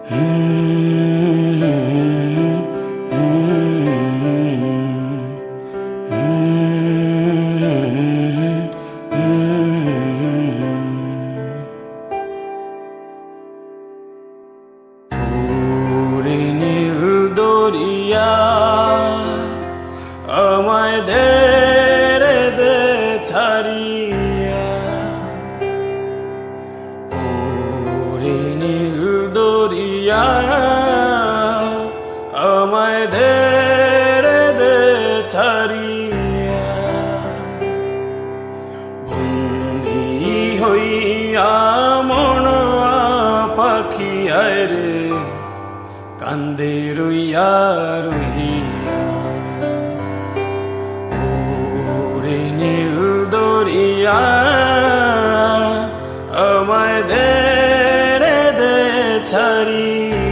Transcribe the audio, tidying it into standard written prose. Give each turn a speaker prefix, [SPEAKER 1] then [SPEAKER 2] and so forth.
[SPEAKER 1] নীল দরিয়া আমায় দে ছাড়িয়া, ওরে নীল দরিয়া আমায় দে ছাড়িয়া, বন্দী হইয়া মন পাখিয়ায় রে কান্দে রইয়া রইয়া, ওরে নীল দরিয়া আমায় দে ছাড়িয়া।